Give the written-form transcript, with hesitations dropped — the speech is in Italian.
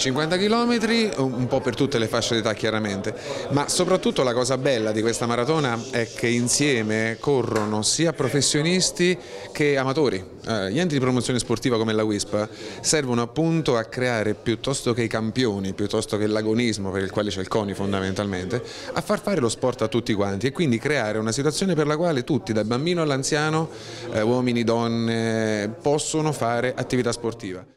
50 km, un po' per tutte le fasce d'età chiaramente, ma soprattutto la cosa bella di questa maratona è che insieme corrono sia professionisti che amatori. Gli enti di promozione sportiva come la WISP servono appunto a creare, piuttosto che i campioni, piuttosto che l'agonismo per il quale c'è il CONI fondamentalmente, a far fare lo sport a tutti quanti e quindi creare una situazione per la quale tutti, dal bambino all'anziano, uomini, donne, possono fare attività sportiva.